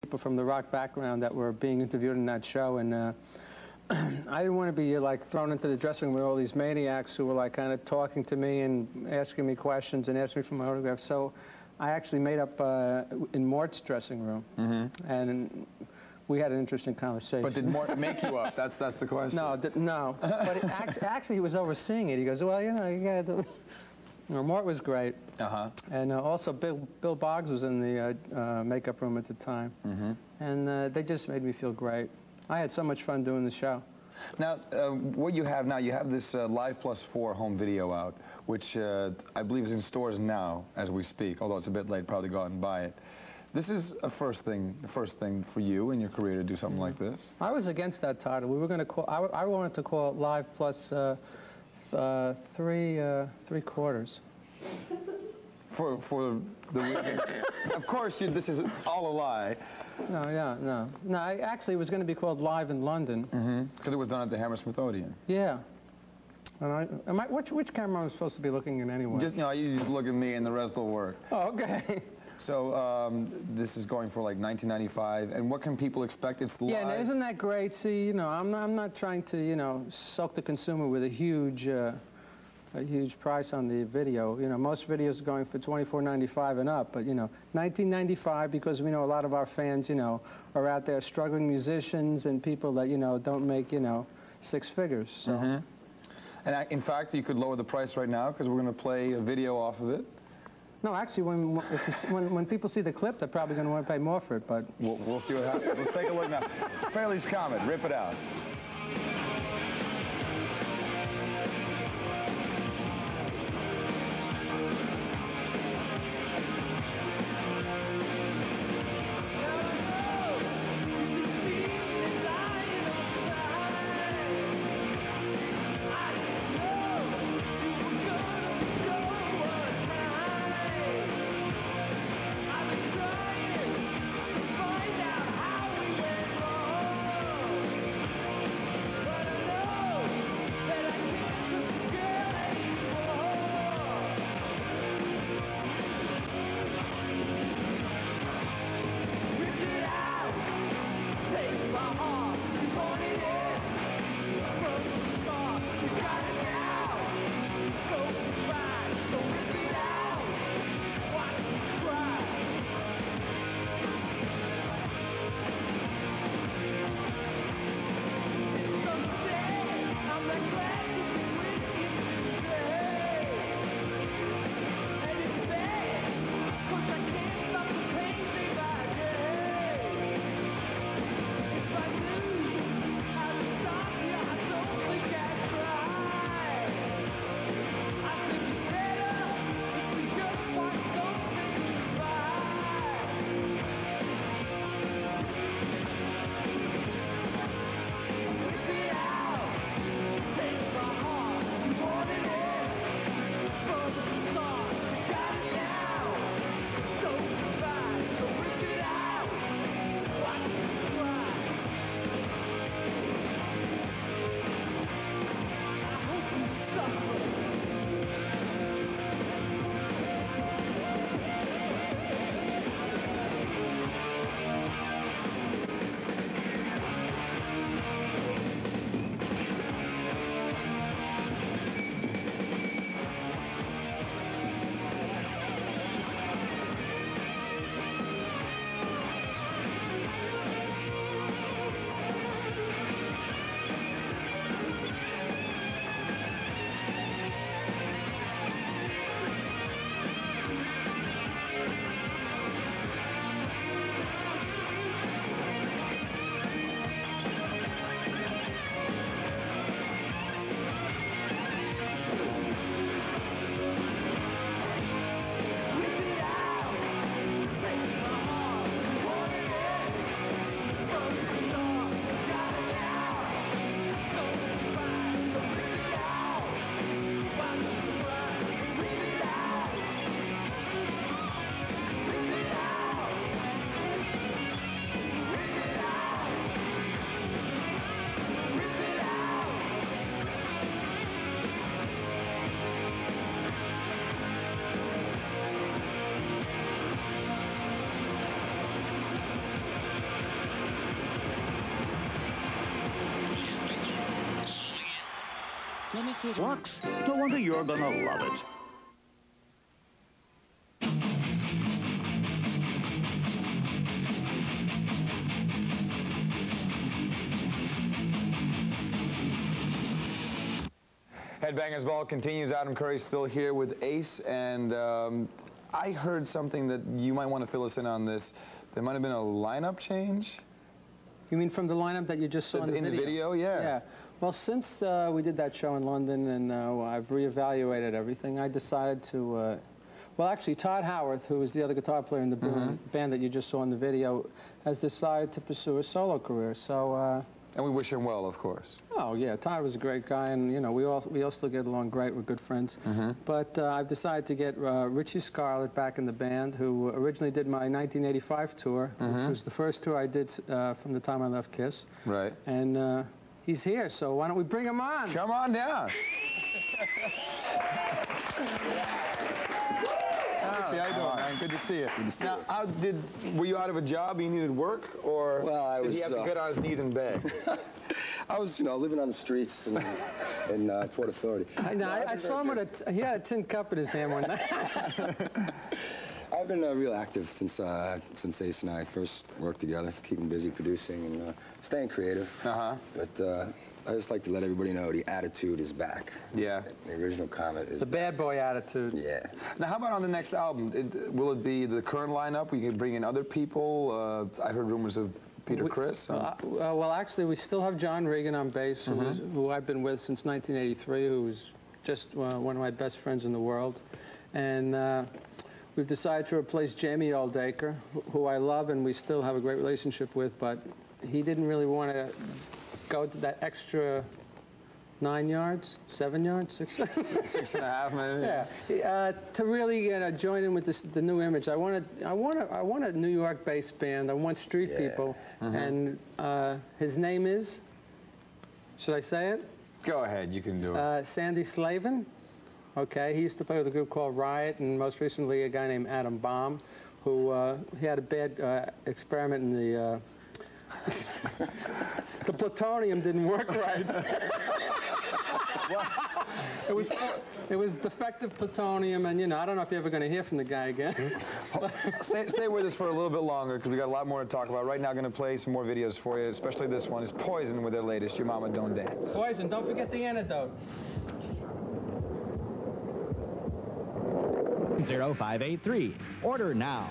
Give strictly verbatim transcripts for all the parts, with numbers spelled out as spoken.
people from the rock background that were being interviewed in that show, and uh, I didn't want to be like thrown into the dressing room with all these maniacs who were like kind of talking to me and asking me questions and asking me for my autograph. So I actually made up uh, in Mort's dressing room, mm-hmm. and we had an interesting conversation. But did Mort make you up? That's that's the question. No, no. But it, actually, he was overseeing it. He goes, well, you know, you got to. Well, Mort was great. Uh-huh. And uh, also Bill, Bill Boggs was in the uh, uh, makeup room at the time. Mm-hmm. And uh, they just made me feel great. I had so much fun doing the show. Now, uh, what you have now, you have this uh, Live Plus four home video out, which uh, I believe is in stores now as we speak, although it's a bit late, probably go out and buy it. This is a first thing, the first thing for you in your career to do something mm-hmm. like this. I was against that title. We were going to call, I, I wanted to call it Live Plus uh, Uh, three, uh, three quarters. For for the of course, you, this is all a lie. No, yeah, no, no. I, actually, it was going to be called Live in London. Because mm-hmm. it was done at the Hammersmith Odeon. Yeah. And I, am I, which which camera am I supposed to be looking at anyway? Just, you know, you just look at me, and the rest will work. Oh, okay. So um, this is going for like nineteen ninety-five, and what can people expect? It's live. Yeah, now, isn't that great? See, you know, I'm not, I'm not trying to, you know, soak the consumer with a huge, uh, a huge price on the video. You know, most videos are going for twenty-four ninety-five and up, but you know, nineteen ninety-five, because we know a lot of our fans, you know, are out there struggling musicians and people that you know don't make, you know, six figures. So. Mm-hmm. And I, in fact, you could lower the price right now because we're going to play a video off of it. No, actually, when, if you, when when people see the clip, they're probably going to want to pay more for it, but... We'll, we'll see what happens. Let's take a look now. Frehley's Comet, rip it out. Yes, it works. No wonder you're gonna love it. Headbangers Ball continues. Adam Curry's still here with Ace, and um, I heard something that you might want to fill us in on this. There might have been a lineup change. You mean from the lineup that you just saw in the in video? the video, yeah. Yeah. Well, since uh, we did that show in London and uh, I've reevaluated everything, I decided to. Uh, well, actually, Todd Howarth, who was the other guitar player in the mm-hmm. band that you just saw in the video, has decided to pursue a solo career. So. Uh, And we wish him well, of course. Oh yeah, Todd was a great guy, and you know we all we all still get along great. We're good friends. Mm-hmm. But uh, I've decided to get uh, Richie Scarlet back in the band, who originally did my nineteen eighty-five tour, mm-hmm. which was the first tour I did uh, from the time I left Kiss. Right. And uh, he's here, so why don't we bring him on? Come on down. Richie, how you doing, man? Good to see you. Good to see now, you. how did, were you out of a job? You needed work, or well, I did was, he have to uh, get on his knees and beg? I was, you know, living on the streets in, in uh, Port Authority. I, know, I, I saw him with a, t he had a tin cup in his hand one night. I've been uh, real active since uh, since Ace and I first worked together, keeping busy producing and uh, staying creative. Uh-huh. But uh, I just like to let everybody know the attitude is back. Yeah. The original Comet is The bad boy attitude. Yeah. Now, how about on the next album? It, will it be the current lineup? We can bring in other people? Uh, I heard rumors of Peter we, Criss. Uh, uh, well, actually, we still have John Regan on bass, mm-hmm. who, who I've been with since nineteen eighty-three, who's just uh, one of my best friends in the world. And uh, we've decided to replace Jamie Aldaker, who, who I love and we still have a great relationship with, but he didn't really want to go to that extra nine yards, seven yards, six, six and a half, maybe. Yeah, uh, to really uh, join in with this, the new image. I want to, I want to, I want a New York-based band. I want street yeah. people, mm-hmm. and uh, his name is. Should I say it? Go ahead, you can do it. Uh, Sandy Slavin. Okay, he used to play with a group called Riot, and most recently a guy named Adam Baum, who uh, he had a bad uh, experiment in the. Uh, the plutonium didn't work right. Well, it was it was defective plutonium, and you know I don't know if you're ever going to hear from the guy again. stay, stay with us for a little bit longer because we got a lot more to talk about. Right now, going to play some more videos for you, especially this one is Poison with their latest "Your Mama Don't Dance." Poison, don't forget the antidote. zero five eight three. Order now.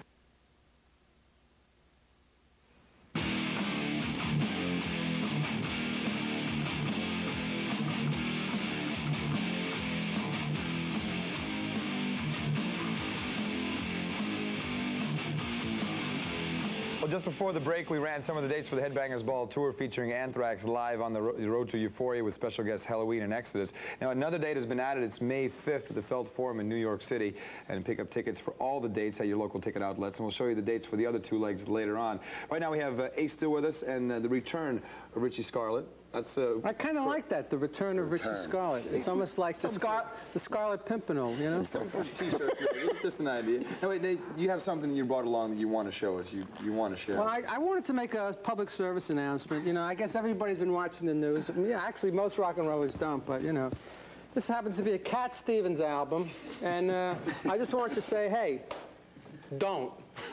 Well, just before the break, we ran some of the dates for the Headbangers Ball Tour featuring Anthrax live on the ro road to Euphoria with special guests Halloween and Exodus. Now, another date has been added. It's May fifth at the Felt Forum in New York City. And pick up tickets for all the dates at your local ticket outlets. And we'll show you the dates for the other two legs later on. Right now, we have uh, Ace still with us and uh, the return of Richie Scarlet. That's, uh, I kind of like that, the return of return. Richie Scarlet. It's almost like the, Scar the Scarlet Pimpernel, you know? It's just an idea. No, wait, Nate, you have something you brought along that you want to show us. You, you want to share. Well, I, I wanted to make a public service announcement. You know, I guess everybody's been watching the news. I mean, yeah, actually, most rock and rollers don't, but, you know. This happens to be a Cat Stevens album, and uh, I just wanted to say, hey, don't.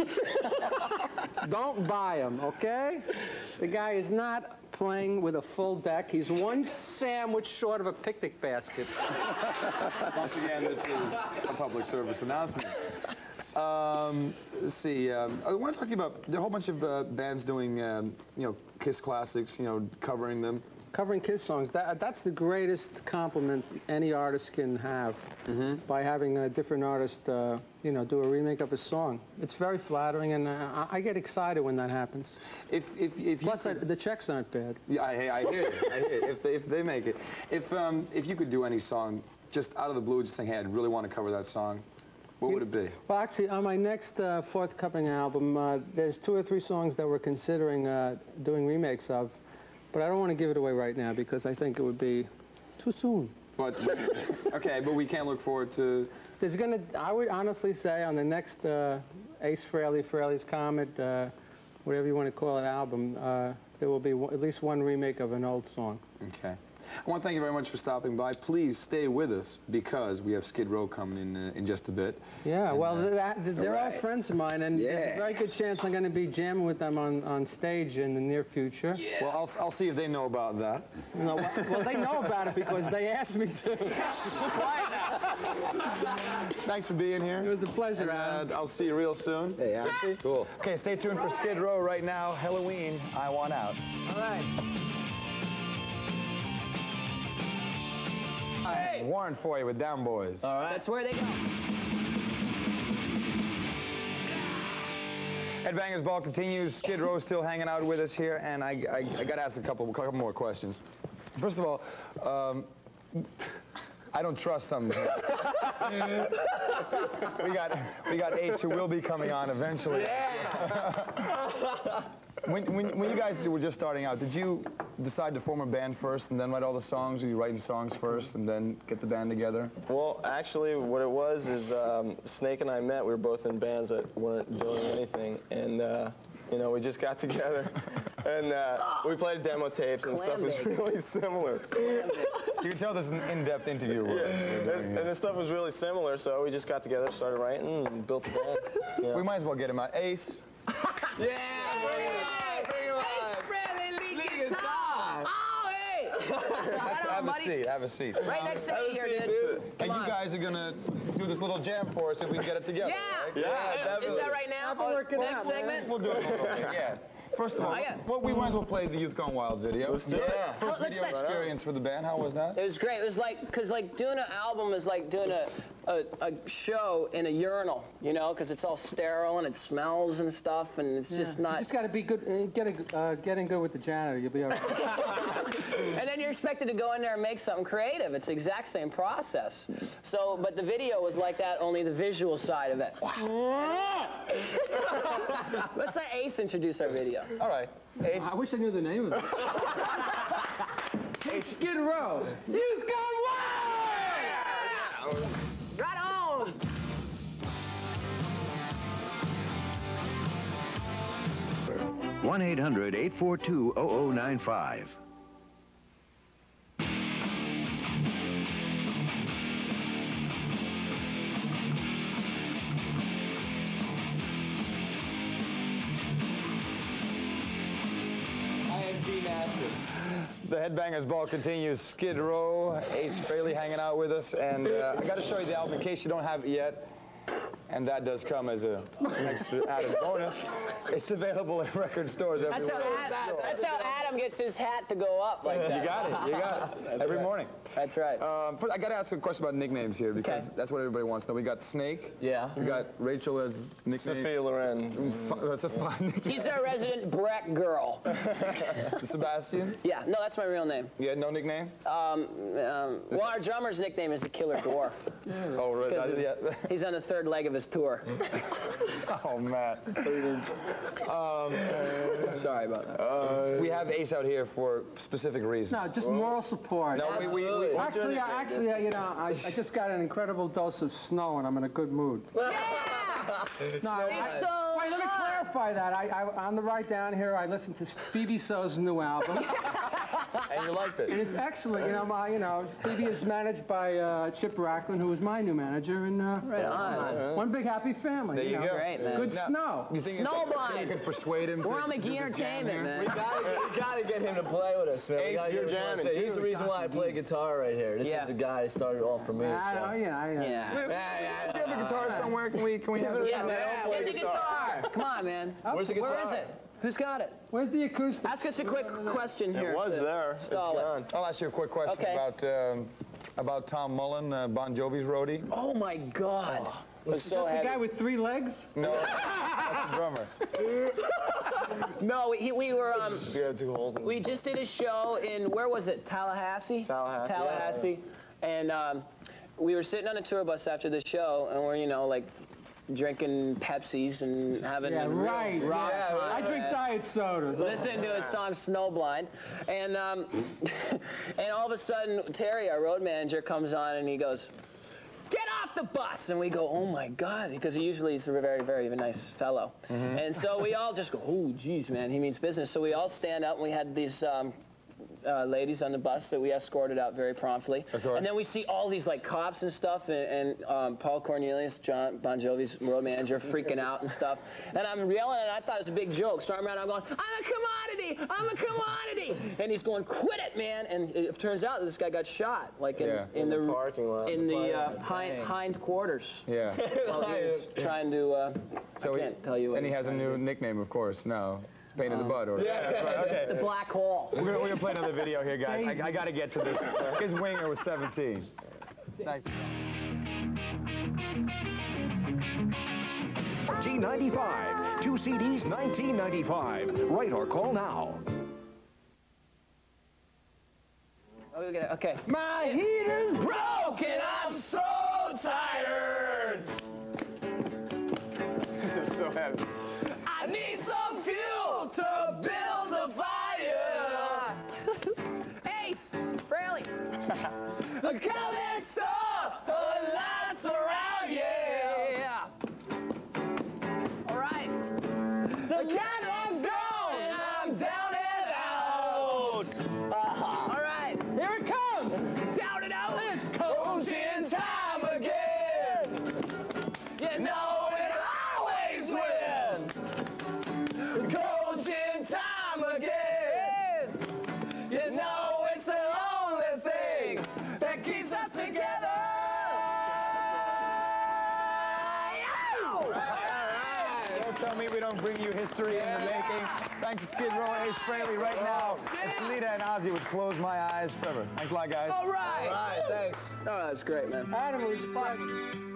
Don't buy him, okay? The guy is not playing with a full deck. He's one sandwich short of a picnic basket. Once again, this is a public service announcement. Um, let's see. Um, I want to talk to you about there are a whole bunch of uh, bands doing, um, you know, Kiss classics. You know, covering them. Covering Kiss songs. That, that's the greatest compliment any artist can have, mm-hmm. by having a different artist, uh, you know, do a remake of a song. It's very flattering, and uh, I get excited when that happens. If if if Plus, you could, I, the checks aren't bad. Yeah, I, I hear it. I hear it. If they, if they make it, if um if you could do any song just out of the blue, just think, hey, I'd really want to cover that song. What would it be? Well, actually, on my next uh, forthcoming album, uh, there's two or three songs that we're considering uh, doing remakes of. But I don't want to give it away right now because I think it would be too soon. But, okay, but we can't look forward to... There's going to, I would honestly say, on the next uh, Ace Frehley, Frehley's Comet, uh, whatever you want to call it, album, uh, there will be w at least one remake of an old song. Okay. I want to thank you very much for stopping by. Please stay with us because we have Skid Row coming in uh, in just a bit. Yeah, and, well, uh, that, they're all, right. all friends of mine, and yeah. there's a very good chance I'm going to be jamming with them on, on stage in the near future. Yeah. Well, I'll, I'll see if they know about that. No, well, well, they know about it because they asked me to. Thanks for being here. It was a pleasure, and, Adam. Uh, I'll see you real soon. Hey, Adam. Cool. Okay, stay tuned for Skid Row right now. Halloween, I Want Out. All right. Hey. Warren for you with Down Boys. All right. That's where they go. Headbangers Ball continues. Skid Row still hanging out with us here, and I, I, I got to ask a couple, a couple more questions. First of all, um, I don't trust some. we got we got Ace, who will be coming on eventually. Yeah. when, when when you guys were just starting out, did you decide to form a band first and then write all the songs, or you writing songs first and then get the band together? Well, actually, what it was is um, Snake and I met. We were both in bands that weren't doing anything, and uh, you know, we just got together, and uh, we played demo tapes, and stuff was really similar. You can tell this is an in-depth interview. Yeah, and, and the stuff was really similar, so we just got together, started writing, and built a band. Yeah. We might as well get him out. Ace. Yeah, bring him on, bring him on. Frehley Richie Scarlet. Oh, hey. Have, have a seat, have a seat. Right next to me here, dude. And you guys are going to do this little jam for us if we can get it together. Yeah. Right? Yeah, yeah. Is that right now? I'll work it Next out, segment? We'll do it. Yeah. First of all, well, we might as well play the Youth Gone Wild video. Let's do it. Yeah. First Let's video let's experience for the band. How was that? It was great. It was like, because like doing an album is like doing a, a, a show in a urinal, you know, because it's all sterile and it smells and stuff, and it's Yeah. just not. You just got to be good, uh, get a, uh, getting good with the janitor. You'll be all right. And then you're expected to go in there and make something creative. It's the exact same process. So, but the video was like that, only the visual side of it. Let's let Ace introduce our video. All right. Ace. I wish I knew the name of it. Hey, Skid Row. You've gone wild! Right on! one eight hundred, eight four two, zero zero nine five. The Headbangers Ball continues. Skid Row, Ace Frehley hanging out with us, and uh, I got to show you the album in case you don't have it yet. And that does come as a, an extra added bonus. It's available at record stores everywhere. That's how, Adam, that's how Adam gets his hat to go up like that. You got it. You got it. Every right. morning. That's right. Um, I got to ask a question about nicknames here because okay. that's what everybody wants to know. We got Snake. Yeah. We got Rachel as nickname. Sophia Loren. That's a fun nickname. He's our resident Breck girl. Sebastian? Yeah, no, that's my real name. You had no nickname? Um, um, well, our drummer's nickname is the Killer Dwarf. Oh, right. Of, Yeah. He's on the third leg of his tour. Oh, Matt. Um, Sorry about that. uh, we have Ace out here for specific reasons. No, just moral support. No, we, we, we, Actually, I, actually, I, you know, I, I just got an incredible dose of snow, and I'm in a good mood. Yeah! No, I, so wait, let me clarify that. I, I, on the ride down here, I listened to Phoebe So's new album, and you liked and it. it's excellent. You know, my, you know, Phoebe is managed by uh, Chip Racklin, who was my new manager, and uh, Right on. one big happy family. There you know. go. Great, man. Good Now, snow. You think Snowblind. you could persuade him? We're to on do McGee this jam Entertainment, here? man. We gotta, we gotta get him to play with us, man. Ace, We gotta you're get him to jamming, play. He's too. the reason why I play guitar right here. This Yeah. is the guy that started off for me. I so. know, yeah, yeah. Yeah. Wait, Yeah, do you have a guitar somewhere? Can we, can we have it? Yeah, Yeah, get the guitar. Come on, man. Where's the Where guitar? is it? Who's got it? Where's the acoustic? Ask us a quick question here. It was there. It's Stall it. gone. I'll ask you a quick question Okay. about um, about Tom Mullen, uh, Bon Jovi's roadie. Oh my God. It was so the heavy. guy with three legs? No, that's the drummer. No, we, we were um, Yeah, two holes in we just did a show in, where was it? Tallahassee. Tallahassee, Tallahassee, and um, we were sitting on a tour bus after the show, and we're you know like drinking Pepsis and having Yeah, a real right. rock Yeah, time, I drink man. diet soda. Listening to a song Snowblind, and um, and all of a sudden Terry, our road manager, comes on and he goes, "Get off the bus!" And we go, "Oh my God," because he usually is a very, very nice fellow. And so we all just go, "Oh, geez, man, he means business." So we all stand up and we had these um, uh, ladies on the bus that we escorted out very promptly. Of course. And then we see all these like cops and stuff, and, and um, Paul Cornelius, John Bon Jovi's road manager, freaking out and stuff. And I'm yelling, and I thought it was a big joke. So I'm around, I'm going, I'm a commodity, I'm a commodity. And he's going, quit it, man. And it turns out that this guy got shot, like in, Yeah. in, In the, the parking lot. in the uh, Dang. hind, hind quarters. Yeah. While he was trying to, uh, So I he- can't tell you what And he was has a trying to new do. nickname, of course, now. Pain in the butt, or Yeah. That's right, okay. The black hole. We're gonna, we're gonna play another video here, guys. I, I gotta get to this. His winger was seventeen. Thanks. T ninety-five. Two C Ds, nineteen ninety-five. Write or call now. Oh, we gotta- okay. My heater's broken. I'm so tired. So heavy. I need some fuel to build a fire. Ace, Frehley. A coming star, a light surround you. Yeah. All right. The candle's gone, and I'm down and out. Uh-huh. All right, here it comes. Down and out. It's closing time again. You know it always wins. Coach in time again. You know it's the only thing that keeps us together. Don't tell me we don't bring you history in the making. Thanks to Skid Row, Ace Frehley. Right now, it's Lita and Ozzy with Close My Eyes Forever. Thanks a lot, guys. All right. All right, thanks. Oh, that's great, man. Adam was fun.